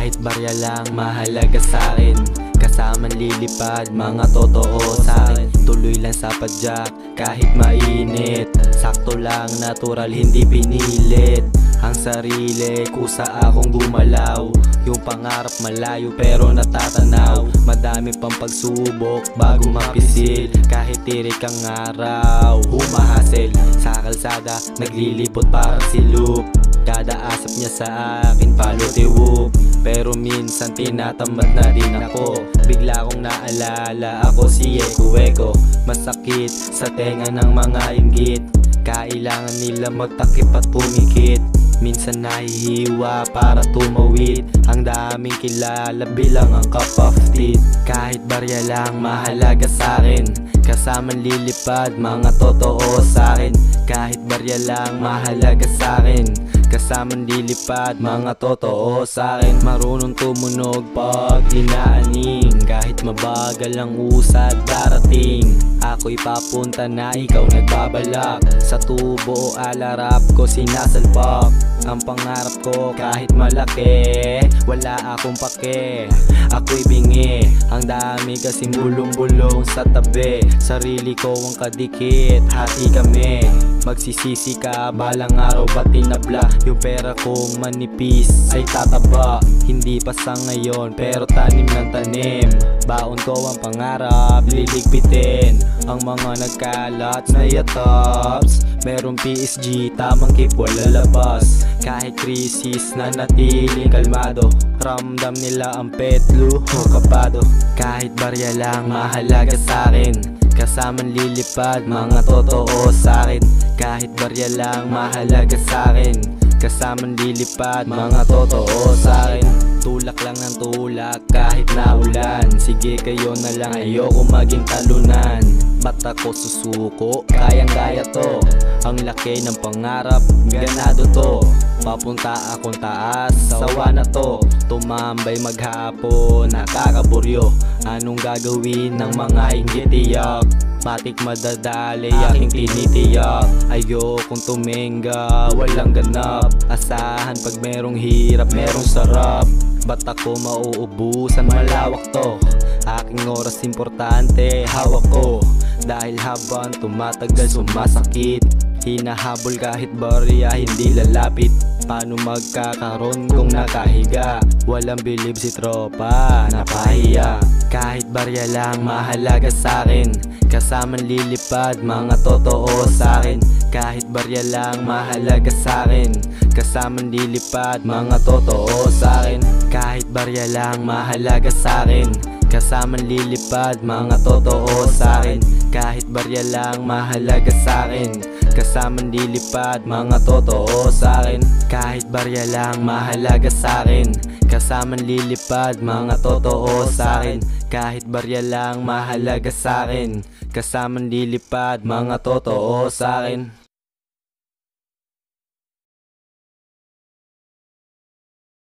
Kahit barya lang mahalaga sa'kin, kasamang lilipad mga totoo sa'kin. Tuloy lang sa padyak kahit mainit, sakto lang natural hindi pinilit. Ang sarili kusa akong gumalaw, yung pangarap malayo pero natatanaw. Madami pang pagsubok bago mapisil, kahit tirik ang araw humahasil. Sa kalsada naglilipot parang silip, kada asap niya sa akin palutiwok. Pero minsan tinatamad na din ako, bigla kong naalala ako si Eko. Masakit sa tenga ng mga inggit, kailangan nila magtakip at pumikit. Minsan nahihiwa para tumawid, ang daming kilala bilang ang cup of tea. Kahit barya lang mahalaga sa'kin, kasamang lilipad mga totoo sa'kin. Kahit barya lang mahalaga sa'kin, kasamang lilipad mga totoo sa'kin. Marunong tumunog pag linaaning, kahit mabagal ang usad darating. Ako'y papunta na ikaw nagbabalak, sa tubo o alarap ko sinasalpak. Ang pangarap ko kahit malaki, wala akong pake, ako'y bingi. Ang dami kasing bulong-bulong sa tabi, sarili ko ang kadikit, hati kami. Magsisisi ka balang araw ba't tinabla, yung pera kong manipis ay tataba. Hindi pa sa ngayon pero tanim ng tanim, baon ko ang pangarap liligpitin. Ang mga nagkalat na yatops, merong PSG tamang keep wala labas. Kahit krisis na natiling kalmado, ramdam nila ang petlo o kapado. Kahit barya lang mahalaga sa'kin, kasamang lilipad mga totoo sa'kin. Kahit barya lang mahalaga sa'kin, kasamang lilipad mga totoo sa'kin. Tulak lang ng tulak kahit naulan, sige kayo na lang ayoko maging talunan. Mata ko susuko, kayang-kaya to, ang laki ng pangarap, ganado to. Papunta akong taas, sawa na to, tumambay maghapon, nakakaburyo. Anong gagawin ng mga inggit tiyak, matik madadali aking tinitiyak. Ayokong tuminga, walang ganap, asahan pag merong hirap, merong sarap. Ba't ako mauubusan, malawak to, aking oras importante, hawak ko. Dahil habang tumatagal sumasakit, hinahabol kahit barya hindi lalapit. Paano magkakaroon kung nakahiga, walang bilib si tropa, napahiya. Kahit barya lang mahalaga sa'kin, kasamang lilipad mga totoo sa'kin. Kahit barya lang mahalaga sa'kin, kasamang lilipad mga totoo sa'kin. Kahit barya lang mahalaga sa'kin, kasamang lilipad mga totoo sa'kin. Kahit barya lang mahalaga sa'kin, kasamang lilipad mga totoo sa'kin. Kahit barya lang mahalaga sa'kin, kasamang lilipad mga totoo sa'kin. Kahit barya lang mahalaga sa'kin, kasamang lilipad mga totoo sa'kin.